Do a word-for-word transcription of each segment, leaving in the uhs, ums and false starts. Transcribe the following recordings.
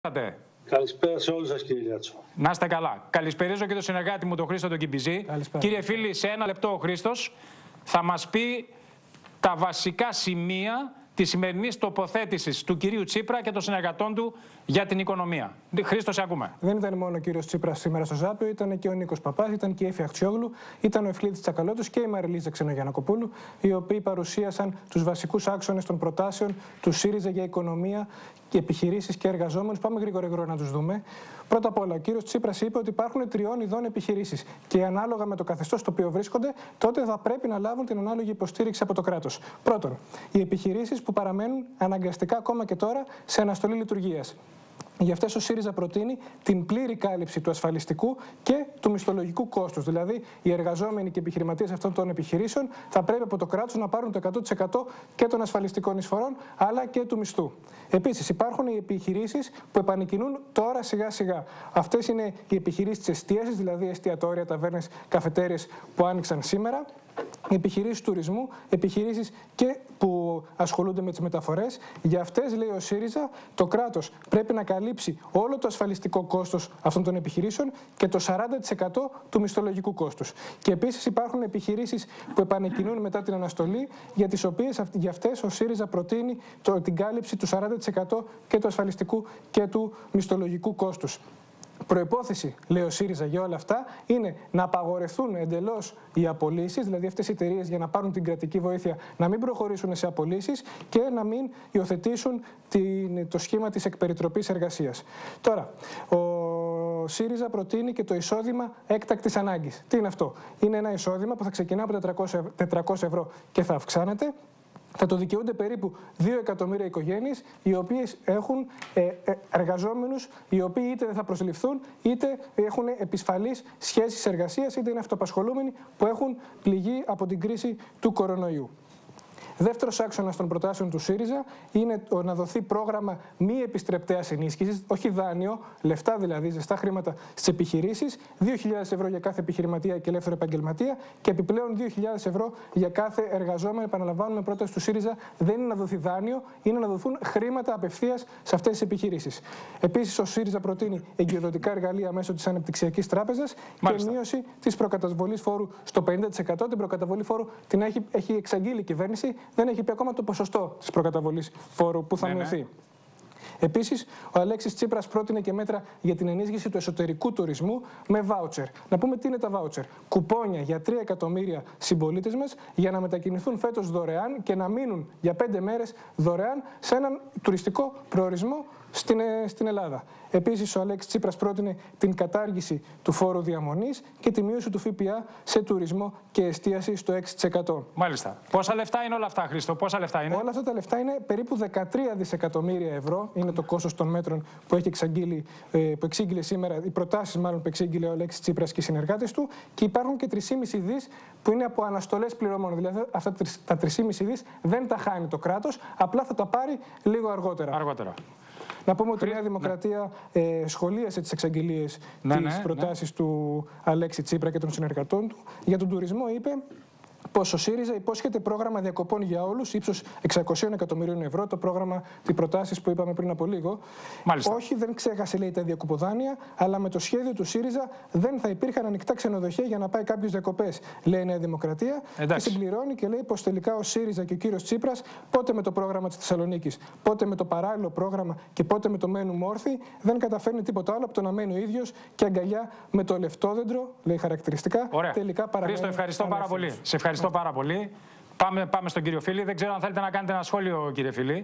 Καλησπέρα σε όλους σας, κύριε Λιάτσο. Να είστε καλά. Καλησπερίζω και τον συνεργάτη μου, τον Χρήστο τον Κιμπιζή. Κύριε φίλοι, σε ένα λεπτό ο Χρήστος θα μας πει τα βασικά σημεία της σημερινής τοποθέτησης του κυρίου Τσίπρα και των συνεργατών του για την οικονομία. Χρήστο, σε ακούμε. Δεν ήταν μόνο ο κύριος Τσίπρας σήμερα στο Ζάπιο, ήταν και ο Νίκος Παπάς, ήταν και η Έφη Αχτσιόγλου, ήταν ο Ευκλήδης Τσακαλώτος και η Μαριλίζα Ξενογιαννακοπούλου, οι οποίοι παρουσίασαν τους βασικούς άξονες των προτάσεων του ΣΥΡΙΖΑ για οικονομία και επιχειρήσεις και εργαζόμενους. Πάμε γρήγορα, γρήγορα να τους δούμε. Πρώτα απ' όλα, ο κύριος Τσίπρας είπε ότι υπάρχουν τριών ειδών επιχειρήσεις και ανάλογα με το καθεστώς στο οποίο βρίσκονται, τότε θα πρέπει να λάβουν την ανάλογη υποστήριξη από το κράτος. Πρώτον, οι επιχειρήσεις που παραμένουν αναγκαστικά ακόμα και τώρα σε αναστολή λειτουργίας. Γι' αυτές ο ΣΥΡΙΖΑ προτείνει την πλήρη κάλυψη του ασφαλιστικού και του μισθολογικού κόστους. Δηλαδή, οι εργαζόμενοι και επιχειρηματίες αυτών των επιχειρήσεων θα πρέπει από το κράτος να πάρουν το εκατό τοις εκατό και των ασφαλιστικών εισφορών, αλλά και του μισθού. Επίσης, υπάρχουν οι επιχειρήσεις που επανεκκινούν τώρα σιγά-σιγά. Αυτές είναι οι επιχειρήσεις της εστίασης, δηλαδή εστιατόρια, ταβέρνες, καφετέριες που άνοιξαν σήμερα. Επιχειρήσεις τουρισμού, επιχειρήσεις και που ασχολούνται με τις μεταφορές. Για αυτές, λέει ο ΣΥΡΙΖΑ, το κράτος πρέπει να καλύψει όλο το ασφαλιστικό κόστος αυτών των επιχειρήσεων και το σαράντα τοις εκατό του μισθολογικού κόστους. Και επίσης υπάρχουν επιχειρήσεις που επανεκκινούν μετά την αναστολή, για τις οποίες για αυτές ο ΣΥΡΙΖΑ προτείνει το, την κάλυψη του σαράντα τοις εκατό και του ασφαλιστικού και του μισθολογικού κόστους. Προϋπόθεση, λέει ο ΣΥΡΙΖΑ, για όλα αυτά είναι να απαγορευτούν εντελώς οι απολύσεις, δηλαδή αυτές οι εταιρείες για να πάρουν την κρατική βοήθεια να μην προχωρήσουν σε απολύσεις και να μην υιοθετήσουν την, το σχήμα της εκπεριτροπής εργασίας. Τώρα, ο ΣΥΡΙΖΑ προτείνει και το εισόδημα έκτακτης ανάγκης. Τι είναι αυτό? Είναι ένα εισόδημα που θα ξεκινά από τετρακόσια ευρώ και θα αυξάνεται. Θα το δικαιούνται περίπου δύο εκατομμύρια οικογένειες, οι οποίες έχουν ε, ε, εργαζόμενους, οι οποίοι είτε δεν θα προσληφθούν, είτε έχουν επισφαλείς σχέσεις εργασίας, είτε είναι αυτοαπασχολούμενοι που έχουν πληγεί από την κρίση του κορονοϊού. Δεύτερος άξονας των προτάσεων του ΣΥΡΙΖΑ είναι να δοθεί πρόγραμμα μη επιστρεπτέας ενίσχυσης, όχι δάνειο, λεφτά δηλαδή, ζεστά χρήματα στις επιχειρήσεις, δύο χιλιάδες ευρώ για κάθε επιχειρηματία και ελεύθερο επαγγελματία και επιπλέον δύο χιλιάδες ευρώ για κάθε εργαζόμενο. Επαναλαμβάνουμε, πρόταση του ΣΥΡΙΖΑ δεν είναι να δοθεί δάνειο, είναι να δοθούν χρήματα απευθείας σε αυτές τις επιχειρήσεις. Επίσης, ο ΣΥΡΙΖΑ προτείνει εγκυοδοτικά εργαλεία μέσω της Ανεπτυξιακής Τράπεζας και μείωση της προκαταβολής φόρου στο πενήντα τοις εκατό. Την προκαταβολή φόρου την έχει, έχει εξαγγείλει η κυβέρνηση. Δεν έχει πει ακόμα το ποσοστό της προκαταβολής φόρου που θα ναι, μειωθεί. Ναι. Επίσης, ο Αλέξης Τσίπρας πρότεινε και μέτρα για την ενίσχυση του εσωτερικού τουρισμού με βάουτσερ. Να πούμε τι είναι τα βάουτσερ. Κουπόνια για τρία εκατομμύρια συμπολίτες μας για να μετακινηθούν φέτος δωρεάν και να μείνουν για πέντε μέρες δωρεάν σε έναν τουριστικό προορισμό στην, στην Ελλάδα. Επίσης, ο Αλέξης Τσίπρας πρότεινε την κατάργηση του φόρου διαμονής και τη μείωση του ΦΠΑ σε τουρισμό και εστίαση στο έξι τοις εκατό. Μάλιστα. Πόσα λεφτά είναι όλα αυτά, Χρήστο? Πόσα λεφτά είναι? Όλα αυτά τα λεφτά είναι περίπου δεκατρία δισεκατομμύρια ευρώ. Είναι το κόστος των μέτρων που έχει εξαγγείλει, που εξήγηλε σήμερα, οι προτάσεις μάλλον που εξήγηλε ο Αλέξης Τσίπρας και οι συνεργάτες του. Και υπάρχουν και τρία κόμμα πέντε δις που είναι από αναστολές πληρωμών. Δηλαδή, αυτά τα τρία κόμμα πέντε δις δεν τα χάνει το κράτος, απλά θα τα πάρει λίγο αργότερα. αργότερα. Να πούμε ότι η Νέα Δημοκρατία ναι. ε, σχολίασε τις εξαγγελίες, ναι, τις ναι, προτάσεις ναι. του Αλέξη Τσίπρα και των συνεργατών του. Για τον τουρισμό είπε πως ο ΣΥΡΙΖΑ υπόσχεται πρόγραμμα διακοπών για όλους ύψους εξακόσια εκατομμυρίων ευρώ. Το πρόγραμμα, τις προτάσεις που είπαμε πριν από λίγο. Μάλιστα. Όχι, δεν ξέχασε, λέει, τα διακοποδάνεια, αλλά με το σχέδιο του ΣΥΡΙΖΑ δεν θα υπήρχαν ανοιχτά ξενοδοχεία για να πάει κάποιος διακοπές, λέει η Νέα Δημοκρατία. Εντάξει. Και συμπληρώνει και λέει πως τελικά ο ΣΥΡΙΖΑ και ο κύριος Τσίπρας, πότε με το πρόγραμμα της Θεσσαλονίκης, πότε με το παράλληλο πρόγραμμα και πότε με το μένουμε όρθιοι, δεν καταφέρνει τίποτα άλλο από το να μένει ο ίδιος και αγκαλιά με το λεφτόδεντρο, λέει χαρακτηριστικά. Ωραία. Τελικά παραμένει. Χρήστο, ευχαριστώ πάρα πολύ. Σε ευχαριστώ πάρα πολύ. Πάμε, πάμε στον κύριο Φίλη. Δεν ξέρω αν θέλετε να κάνετε ένα σχόλιο, κύριε Φίλη.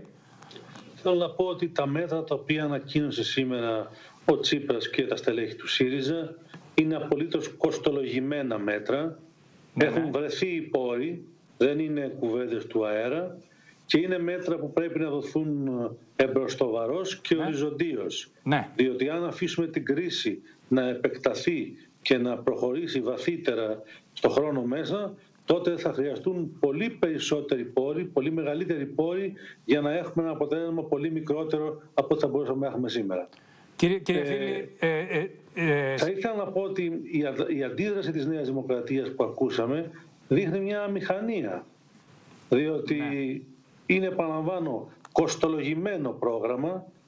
Θέλω να πω ότι τα μέτρα τα οποία ανακοίνωσε σήμερα ο Τσίπρας και τα στελέχη του ΣΥΡΙΖΑ είναι απολύτως κοστολογημένα μέτρα. Ναι, έχουν ναι. βρεθεί οι πόροι, δεν είναι κουβέντες του αέρα και είναι μέτρα που πρέπει να δοθούν εμπροστοβαρός και ναι. οριζοντίως. Ναι. Διότι αν αφήσουμε την κρίση να επεκταθεί και να προχωρήσει βαθύτερα στο χρόνο μέσα, τότε θα χρειαστούν πολύ περισσότεροι πόροι, πολύ μεγαλύτεροι πόροι για να έχουμε ένα αποτέλεσμα πολύ μικρότερο από ό,τι θα μπορούσαμε να έχουμε σήμερα. Κύριε, κύριε ε, Φίλη, ε, ε, ε, θα ήθελα να πω ότι η, η αντίδραση της Νέας Δημοκρατίας που ακούσαμε δείχνει μια αμηχανία. Διότι ναι. είναι, επαναλαμβάνω, κοστολογημένο πρόγραμμα,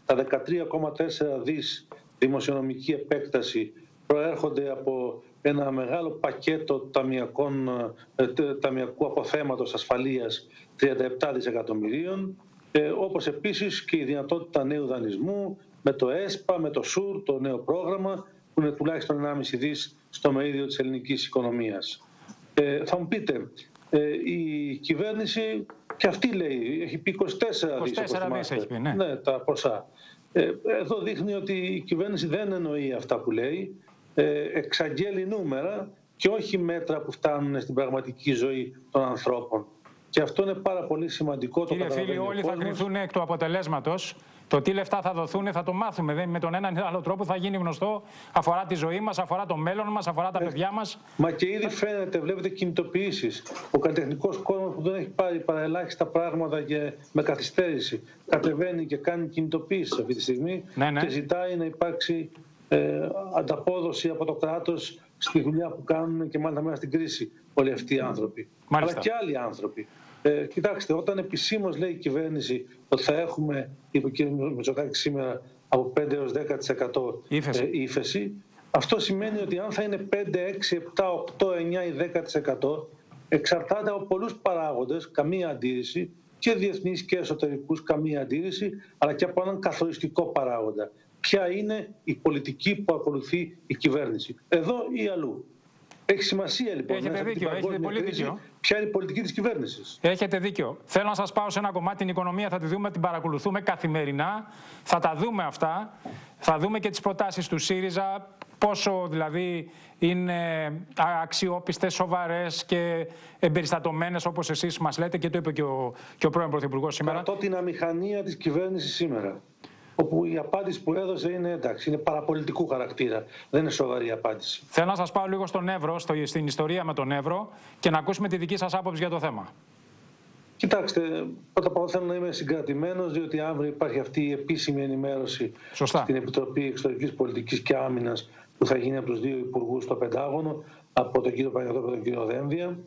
τα δεκατρία κόμμα τέσσερα δις δημοσιονομική επέκταση προέρχονται από ένα μεγάλο πακέτο ταμιακών, ταμιακού αποθέματος ασφαλείας τριάντα επτά δισεκατομμυρίων, ε, όπως επίσης και η δυνατότητα νέου δανεισμού με το ΕΣΠΑ, με το ΣΟΥΡ, το νέο πρόγραμμα, που είναι τουλάχιστον ενάμιση δις στο μερίδιο της ελληνικής οικονομίας. Ε, θα μου πείτε, ε, η κυβέρνηση και αυτή λέει, έχει πει είκοσι τέσσερα δις, όπως έχει πει, ναι. ναι, τα ποσά. Ε, εδώ δείχνει ότι η κυβέρνηση δεν εννοεί αυτά που λέει, ε, εξαγγέλει νούμερα και όχι μέτρα που φτάνουν στην πραγματική ζωή των ανθρώπων. Και αυτό είναι πάρα πολύ σημαντικό. Κύριε φίλοι, όλοι θα κρυφθούν εκ του αποτελέσματος. Το τι λεφτά θα δοθούν θα το μάθουμε. Δεν, με τον έναν ή άλλο τρόπο θα γίνει γνωστό. Αφορά τη ζωή μας, αφορά το μέλλον μας, αφορά τα ε, παιδιά μας. Μα και ήδη φαίνεται, βλέπετε κινητοποιήσεις. Ο καλλιτεχνικός κόσμος που δεν έχει πάρει παραελάχιστα πράγματα και με καθυστέρηση κατεβαίνει και κάνει κινητοποιήσεις αυτή τη στιγμή, ναι, ναι. και ζητάει να υπάρξει ε, ανταπόδοση από το κράτος στη δουλειά που κάνουν και μάλιστα μέσα στην κρίση όλοι αυτοί οι άνθρωποι. Μάλιστα. Αλλά και άλλοι άνθρωποι. Ε, κοιτάξτε, όταν επισήμως λέει η κυβέρνηση ότι θα έχουμε, είπε ο κ. Μητσοτάκης σήμερα, από πέντε έως δέκα τοις εκατό ύφεση. Ε, ύφεση, αυτό σημαίνει ότι αν θα είναι πέντε, έξι, επτά, οκτώ, εννιά ή δέκα τοις εκατό εξαρτάται από πολλούς παράγοντες, καμία αντίρρηση, και διεθνείς και εσωτερικούς, καμία αντίρρηση, αλλά και από έναν καθοριστικό παράγοντα. Ποια είναι η πολιτική που ακολουθεί η κυβέρνηση, εδώ ή αλλού. Έχει σημασία λοιπόν. Έχετε δίκιο, έχετε πολύ κρίση, δίκιο. Ποια είναι η πολιτική της κυβέρνησης. Έχετε δίκιο. Θέλω να σας πάω σε ένα κομμάτι, την οικονομία θα τη δούμε, την παρακολουθούμε καθημερινά. Θα τα δούμε αυτά. Θα δούμε και τις προτάσεις του ΣΥΡΙΖΑ, πόσο δηλαδή είναι αξιόπιστες, σοβαρές και εμπεριστατωμένες, όπως εσείς μας λέτε, και το είπε και ο, και ο πρώην Πρωθυπουργός σήμερα. Κρατώ την αμηχανία της κυβέρνησης σήμερα, όπου η απάντηση που έδωσε είναι εντάξει, είναι παραπολιτικού χαρακτήρα. Δεν είναι σοβαρή απάντηση. Θέλω να σας πάω λίγο στον Εύρο, στο, στην ιστορία με τον Εύρο, και να ακούσουμε τη δική σας άποψη για το θέμα. Κοιτάξτε, πρώτα απ' όλα θέλω να είμαι συγκρατημένος, διότι αύριο υπάρχει αυτή η επίσημη ενημέρωση Σωστά. στην Επιτροπή Εξωτερικής Πολιτικής και Άμυνας που θα γίνει από τους δύο υπουργούς στο Πεντάγωνο, από τον κύριο Παναγιώτοπουλο και τον κύριο Δένδια.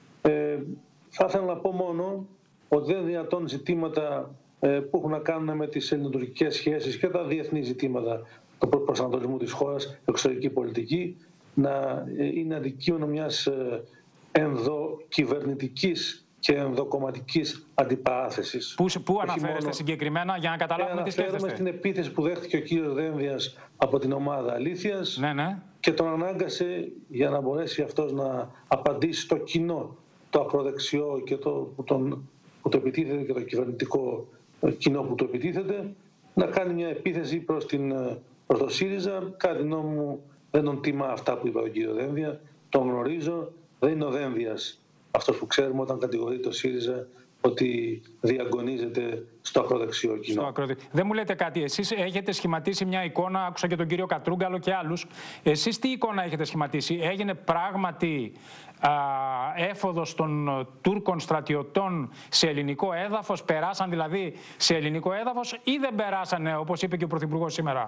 Ε, θα ήθελα να πω μόνο ότι δεν είναι δυνατόν ζητήματα που έχουν να κάνουν με τις ελληνοτουρκικές σχέσεις και τα διεθνή ζητήματα του προσανατολισμού της χώρας, εξωτερική πολιτική, να είναι αντικείμενο μιας ενδοκυβερνητικής και ενδοκομματικής αντιπαράθεσης. Πού, πού αναφέρεστε μόνο συγκεκριμένα, για να καταλάβουμε τι σκέφτεστε? Αναφέρομαι στην επίθεση που δέχτηκε ο κύριος Δένδιας από την ομάδα Αλήθειας, ναι, ναι. και τον ανάγκασε για να μπορέσει αυτός να απαντήσει στο κοινό, το ακροδεξιό και το, που, τον, που το επιτίθεται, και το κυβερνητικό κοινό που το επιτίθεται, να κάνει μια επίθεση προς, την, προς το ΣΥΡΙΖΑ. Κατά τη γνώμη μου δεν τον τιμά αυτά που είπε ο κύριο Δένδια, τον γνωρίζω, δεν είναι ο Δένδιας αυτός που ξέρουμε όταν κατηγορεί το ΣΥΡΙΖΑ ότι διαγωνίζεται στο ακροδεξιό κοινό. Στο ακροδε... Δεν μου λέτε κάτι, εσείς έχετε σχηματίσει μια εικόνα, άκουσα και τον κύριο Κατρούγκαλο και άλλους, εσείς τι εικόνα έχετε σχηματίσει? Έγινε πράγματι α, έφοδος των Τούρκων στρατιωτών σε ελληνικό έδαφος, περάσαν δηλαδή σε ελληνικό έδαφος, ή δεν περάσανε, όπως είπε και ο Πρωθυπουργός σήμερα?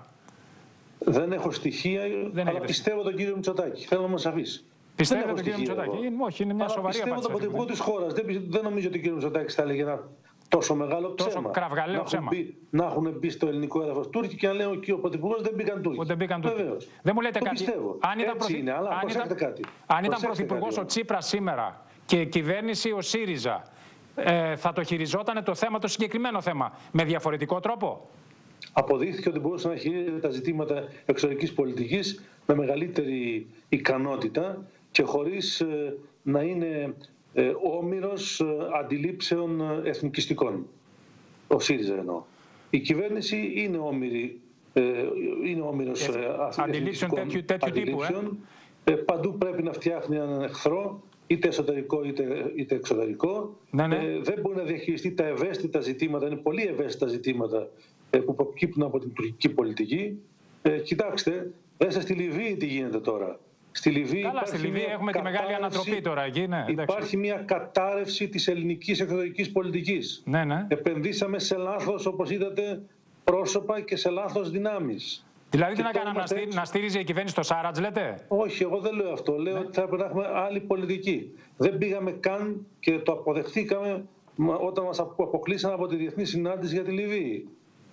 Δεν έχω στοιχεία, δεν αλλά πιστεύω τον κύριο Μητσοτάκη. Θέλω να μας αφήσει. Πιστεύετε τον κύριο Μητσοτάκη? Όχι, είναι μια σοβαρή απάντηση. Πιστεύω τον Πρωθυπουργό της χώρας. Δεν, δεν νομίζω ότι ο κύριος Μητσοτάκης θα έλεγε ένα τόσο μεγάλο ψέμα. Τόσο κραυγαλαίο ψέμα. Μπει, να έχουν μπει στο ελληνικό έδαφος Τούρκοι και να λέει ο Πρωθυπουργός δεν μπήκαν Τούρκοι. Δεν μπήκαν Τούρκοι. Δεν μου λέτε το κάτι. Πιστεύω. Αν ήταν, Έτσι είναι, αλλά αν ήταν, κάτι. αν ήταν Πρωθυπουργός ο Τσίπρας σήμερα και κυβέρνηση ο ΣΥΡΙΖΑ, ε, θα το χειριζόταν το θέμα, το συγκεκριμένο θέμα, με διαφορετικό τρόπο? Αποδείχθηκε ότι μπορούσε να χειρίζεται τα ζητήματα εξωτερικής πολιτικής με μεγαλύτερη ικανότητα και χωρίς ε, να είναι ε, όμηρος ε, αντιλήψεων ε, εθνικιστικών. Ο ΣΥΡΙΖΑ εννοώ. Η κυβέρνηση είναι όμηρη, ε, είναι όμηρος ε, αντιλήψεων τέτοιου, τέτοιου τύπου. Ε? Ε, παντού πρέπει να φτιάχνει έναν εχθρό, είτε εσωτερικό είτε, είτε εξωτερικό. Ναι, ναι. Ε, δεν μπορεί να διαχειριστεί τα ευαίσθητα ζητήματα, είναι πολύ ευαίσθητα ζητήματα ε, που προκύπτουν από την τουρκική πολιτική. Ε, κοιτάξτε, δέστε στη Λιβύη τι γίνεται τώρα. Στη Λιβύη, Καλά, στη Λιβύη έχουμε τη μεγάλη ανατροπή τώρα εκεί. Ναι, υπάρχει μια κατάρρευση της ελληνικής εξωτερικής πολιτικής. Ναι, ναι. Επενδύσαμε σε λάθος, όπως είδατε, πρόσωπα και σε λάθος δυνάμεις. Δηλαδή τι να κάναμε, να, στή, να στήριζε η κυβέρνηση το Σάρατζ, λέτε? Όχι, εγώ δεν λέω αυτό. Λέω ναι. ότι θα έπρεπε να έχουμε άλλη πολιτική. Δεν πήγαμε καν και το αποδεχτήκαμε όταν μας αποκλείσαν από τη διεθνή συνάντηση για τη Λιβύη.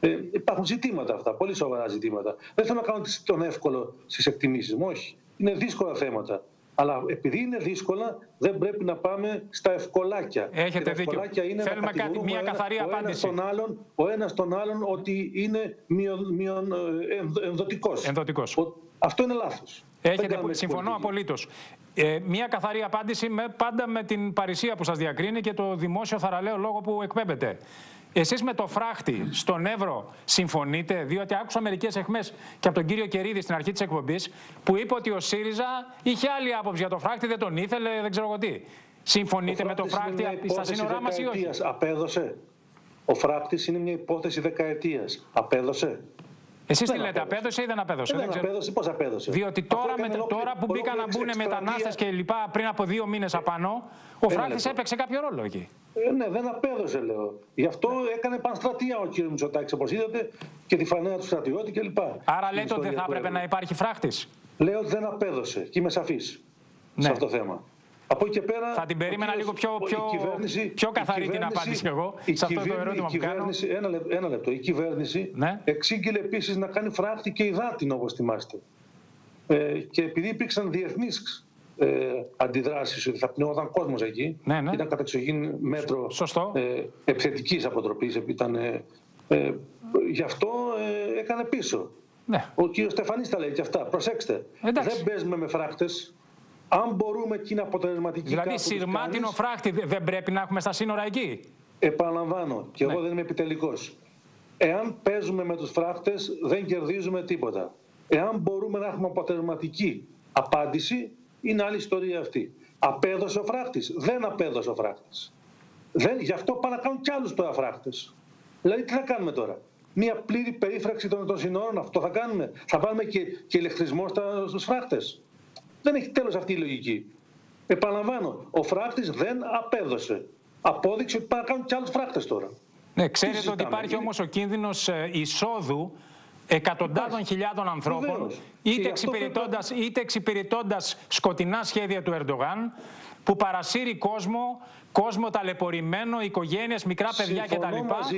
Ε, υπάρχουν ζητήματα αυτά, πολύ σοβαρά ζητήματα. Δεν θέλω να κάνω τον εύκολο στις εκτιμήσεις μου, όχι. Είναι δύσκολα θέματα. Αλλά επειδή είναι δύσκολα, δεν πρέπει να πάμε στα ευκολάκια. Έχετε δίκιο. Είναι θέλουμε κάτι, μια ένα, καθαρή ο απάντηση. Ένας τον άλλον, ο ένας τον άλλον ότι είναι μειον, μειον, ενδοτικός. ενδοτικός. Ο, αυτό είναι λάθος. Έχετε, συμφωνώ απολύτως. Ε, μια καθαρή απάντηση με, πάντα με την παρησία που σας διακρίνει και το δημόσιο θαραλέο λόγο που εκπέμπεται. Εσείς με το φράχτη στον Εύρο συμφωνείτε, διότι άκουσα μερικές αιχμές και από τον κύριο Κερίδη στην αρχή της εκπομπής που είπε ότι ο ΣΥΡΙΖΑ είχε άλλη άποψη για το φράχτη, δεν τον ήθελε, δεν ξέρω εγώ τι. Συμφωνείτε με το φράχτη στα σύνορά μας ή όχι? Απέδωσε. Ο φράκτης είναι μια υπόθεση δεκαετίας. Απέδωσε. Εσείς τι λέτε, απέδωσε ή δεν απέδωσε? Ε, δεν δεν απέδωσε, πώς απέδωσε? Διότι τώρα, με, τώρα που μπήκαν να μπουν μετανάστες και λοιπά πριν από δύο μήνες απάνω, ο φράκτης έπαιξε κάποιο ρόλο εκεί. Ε, ναι, δεν απέδωσε, λέω. Γι' αυτό έκανε πανστρατεία ο κ. Μητσοτάκης, όπως είδατε, και τη φανέλα του στρατιώτη κλπ. Άρα λέτε ότι δεν θα έπρεπε να υπάρχει φράκτης? Λέω ότι δεν απέδωσε και είμαι σαφής ναι. σε αυτό το θέμα. Από εκεί και πέρα, θα την περίμενα λίγο πιο, πιο, πιο καθαρή την απάντηση εγώ σε αυτό το ερώτημα που κάνω. Ένα, λεπ, ένα λεπτό. Η κυβέρνηση ναι. εξήγηλε επίσης να κάνει φράχτη και υδάτινο, όπως θυμάστε. Ε, και επειδή υπήρξαν διεθνείς ε, αντιδράσεις ότι θα πνιγόταν κόσμος εκεί, ναι, ναι. ήταν κατεξοχήν μέτρο ε, επιθετικής αποτροπής, ήταν, ε, ε, γι' αυτό ε, έκανε πίσω. Ναι. Ο κ. Στεφανής τα λέει και αυτά. Προσέξτε, εντάξει. δεν παίζουμε με φράκτες. Αν μπορούμε και είναι αποτελεσματική. Δηλαδή, σειρμάτινο φράχτη δεν πρέπει να έχουμε στα σύνορα εκεί? Επαναλαμβάνω, και ναι. εγώ δεν είμαι επιτελικός. Εάν παίζουμε με τους φράκτες, δεν κερδίζουμε τίποτα. Εάν μπορούμε να έχουμε αποτελεσματική απάντηση, είναι άλλη ιστορία αυτή. Απέδωσε ο φράκτης? Δεν απέδωσε ο φράκτης. Δεν, γι' αυτό πάνε να κάνουν κι άλλους τώρα φράκτες. Δηλαδή, τι θα κάνουμε τώρα? Μία πλήρη περίφραξη των, των συνόρων, αυτό θα κάνουμε? Θα βάλουμε και, και ηλεκτρισμό στους φράκτες? Δεν έχει τέλος αυτή η λογική. Επαναλαμβάνω, ο φράκτης δεν απέδωσε. Απόδειξε ότι πάνε να κάνουν κι άλλους φράκτες τώρα. Ναι, ξέρετε ότι υπάρχει όμως ο κίνδυνος εισόδου εκατοντάδων ναι. χιλιάδων ανθρώπων, Βεβαίως. είτε εξυπηρετώντας, πρέπει... είτε εξυπηρετώντας σκοτεινά σχέδια του Ερντογάν, που παρασύρει κόσμο, κόσμο ταλαιπωρημένο, οικογένειες, μικρά παιδιά κτλ.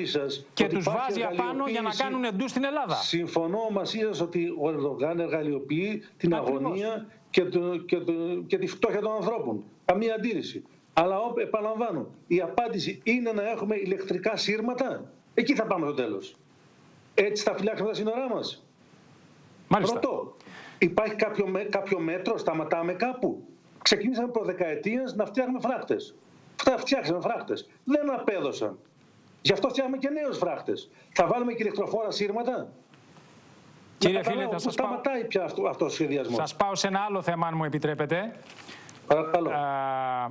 Και τους βάζει απάνω για να κάνουν εντού στην Ελλάδα. Συμφωνώ μαζί σας ότι ο Ερντογάν εργαλειοποιεί την Ακριβώς. αγωνία και, το, και, το, και τη φτώχεια των ανθρώπων. Καμία αντίρρηση. Αλλά επαναλαμβάνω, η απάντηση είναι να έχουμε ηλεκτρικά σύρματα. Εκεί θα πάμε στο τέλος. Έτσι θα φυλάξουμε τα σύνορά μας. Μάλιστα. Ρωτώ, υπάρχει κάποιο, κάποιο μέτρο, σταματάμε κάπου? Ξεκινήσαμε προ δεκαετίες να φτιάχνουμε φράκτες. Αυτά φτιάξαμε φράκτες. Δεν απέδωσαν. Γι' αυτό φτιάχνουμε και νέους φράκτες. Θα βάλουμε και ηλεκτροφόρα σύρματα? Κύριε φίλε, θα σας σταματάει πάω... πια αυτό, αυτό ο σχεδιασμός. Σας πάω σε ένα άλλο θέμα, αν μου επιτρέπετε. Παρακαλώ. Α,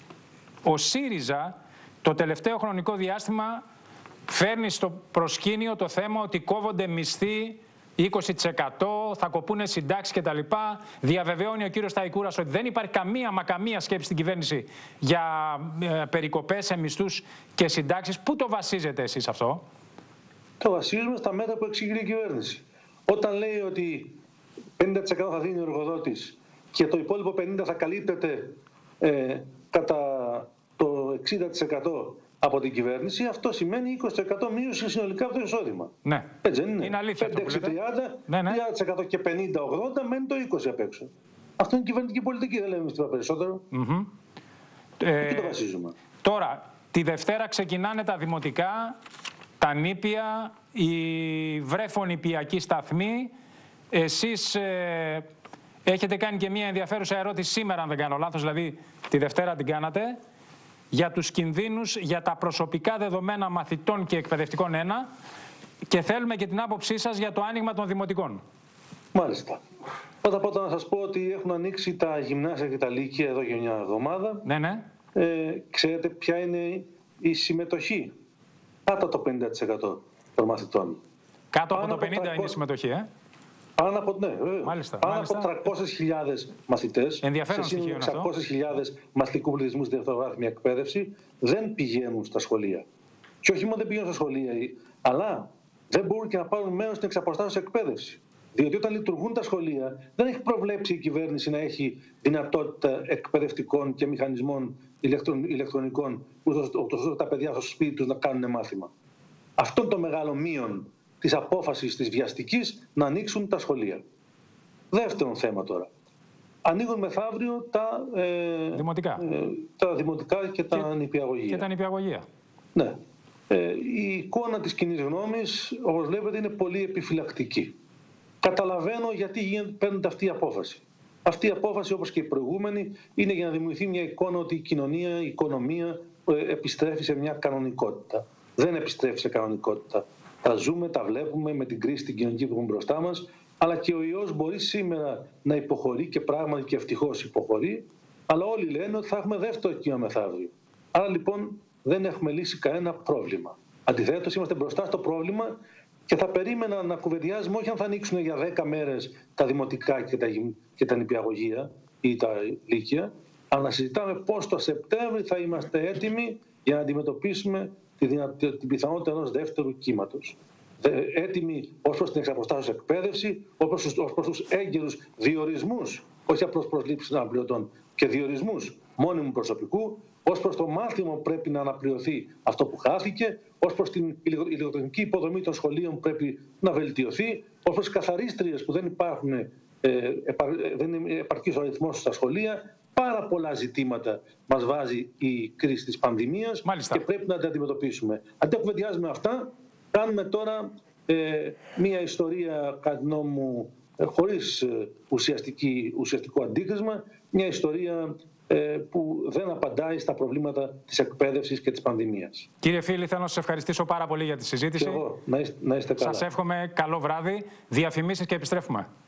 ο ΣΥΡΙΖΑ το τελευταίο χρονικό διάστημα φέρνει στο προσκήνιο το θέμα ότι κόβονται μισθοί είκοσι τοις εκατό, θα κοπούνε συντάξεις κτλ. Διαβεβαιώνει ο κύριος Σταϊκούρας ότι δεν υπάρχει καμία μα καμία σκέψη στην κυβέρνηση για ε, περικοπές σε μισθούς και συντάξεις. Πού το βασίζετε εσείς αυτό? Το βασίζουμε στα μέτρα που εξηγεί η κυβέρνηση. Όταν λέει ότι πενήντα τοις εκατό θα δίνει ο εργοδότης και το υπόλοιπο πενήντα τοις εκατό θα καλύπτεται ε, κατά το εξήντα τοις εκατό από την κυβέρνηση, αυτό σημαίνει είκοσι τοις εκατό μείωση συνολικά από το εισόδημα. Ναι. Έτσι δεν είναι? Είναι αλήθεια. πέντε έξι τριάντα, ναι, ναι. τριάντα τοις εκατό και πενήντα ογδόντα μένει το είκοσι απ' έξω. Αυτό είναι κυβερνητική πολιτική, δεν λέμε εμείς τίποτα περισσότερο. Mm-hmm. Εκεί ε, το βασίζουμε. Τώρα, τη Δευτέρα ξεκινάνε τα δημοτικά, τα νήπια, η βρέφονηπιακή σταθμή. Εσείς ε, έχετε κάνει και μία ενδιαφέρουσα ερώτηση σήμερα, αν δεν κάνω λάθος, δηλαδή τη Δευτέρα την κάνατε, για τους κινδύνους, για τα προσωπικά δεδομένα μαθητών και εκπαιδευτικών ένα, και θέλουμε και την άποψή σας για το άνοιγμα των δημοτικών. Μάλιστα. Πρώτα απ' όλα να σας πω ότι έχουν ανοίξει τα γυμνάσια και τα λύκεια εδώ για μια εβδομάδα. Ναι, ναι. Ε, ξέρετε ποια είναι η συμμετοχή? Κάτω από το πενήντα τοις εκατό των μαθητών. Κάτω από το πενήντα τοις εκατό είναι η συμμετοχή, ε? Πάνω από, ναι, μάλιστα, πάνω μάλιστα. από τριακόσιες χιλιάδες μαθητές, ενδιαφέρον σε σύνολο εξακόσιες χιλιάδες μαθητικού πληθυσμού στη δευτεροβάθμια εκπαίδευση, δεν πηγαίνουν στα σχολεία. Και όχι μόνο δεν πηγαίνουν στα σχολεία, αλλά δεν μπορούν και να πάρουν μέρος στην εξαποστάσεως εκπαίδευση. Διότι όταν λειτουργούν τα σχολεία, δεν έχει προβλέψει η κυβέρνηση να έχει δυνατότητα εκπαιδευτικών και μηχανισμών ηλεκτρονικών, ώστε τα παιδιά στο σπίτι τους να κάνουν μάθημα. Αυτό είναι το μεγάλο μείον της απόφασης της βιαστικής να ανοίξουν τα σχολεία. Δεύτερον θέμα τώρα. Ανοίγουν μεθαύριο τα, ε, δημοτικά. Ε, τα δημοτικά και τα και, νηπιαγωγεία. Και τα νηπιαγωγεία. Ναι. Ε, η εικόνα της κοινής γνώμης, όπως βλέπετε, είναι πολύ επιφυλακτική. Καταλαβαίνω γιατί παίρνεται αυτή η απόφαση. Αυτή η απόφαση, όπως και η προηγούμενη, είναι για να δημιουργηθεί μια εικόνα ότι η κοινωνία, η οικονομία ε, επιστρέφει σε μια κανονικότητα. Δεν επιστρέφει σε κανονικότητα. Τα ζούμε, τα βλέπουμε με την κρίση την κοινωνική που έχουμε μπροστά μας, αλλά και ο ιός μπορεί σήμερα να υποχωρεί και πράγματι και ευτυχώς υποχωρεί, αλλά όλοι λένε ότι θα έχουμε δεύτερο κύμα μεθαύριο. Άρα λοιπόν δεν έχουμε λύσει κανένα πρόβλημα. Αντιθέτως, είμαστε μπροστά στο πρόβλημα και θα περίμενα να κουβεντιάζουμε όχι αν θα ανοίξουν για δέκα μέρες τα δημοτικά και τα, και τα νηπιαγωγεία ή τα λύκεια, αλλά να συζητάμε πώς το Σεπτέμβρη θα είμαστε έτοιμοι για να αντιμετωπίσουμε τη δυνατή, την πιθανότητα ενός δεύτερου κύματος. Έτοιμοι ως προς την εξαποστάσεως εκπαίδευση, ως προς τους έγκαιρους διορισμούς, όχι απλώς προσλήψεις αναπληρωτών, και διορισμούς μόνιμου προσωπικού, ως προς το μάθημα που πρέπει να αναπληρωθεί αυτό που χάθηκε, ως προς την ηλεκτρονική υποδομή των σχολείων που πρέπει να βελτιωθεί, ως προς τις καθαρίστριες που δεν υπάρχουν, ε, επαρ, δεν είναι επαρκής ο αριθμός στα σχολεία. Πάρα πολλά ζητήματα μας βάζει η κρίση της πανδημίας. Μάλιστα. Και πρέπει να τα αντιμετωπίσουμε. Αντί να κουβεντιάζουμε αυτά, κάνουμε τώρα ε, μία ιστορία, κατά τη γνώμη μου, ε, χωρίς ε, ουσιαστική, ουσιαστικό αντίκρισμα, μια ιστορία ε, που δεν απαντάει στα προβλήματα της εκπαίδευσης και της πανδημίας. Κύριε Φίλη, θέλω να σας ευχαριστήσω πάρα πολύ για τη συζήτηση. Και εγώ, να είστε, να είστε καλά. Σας εύχομαι καλό βράδυ, διαφημίσεις και επιστρέφουμε.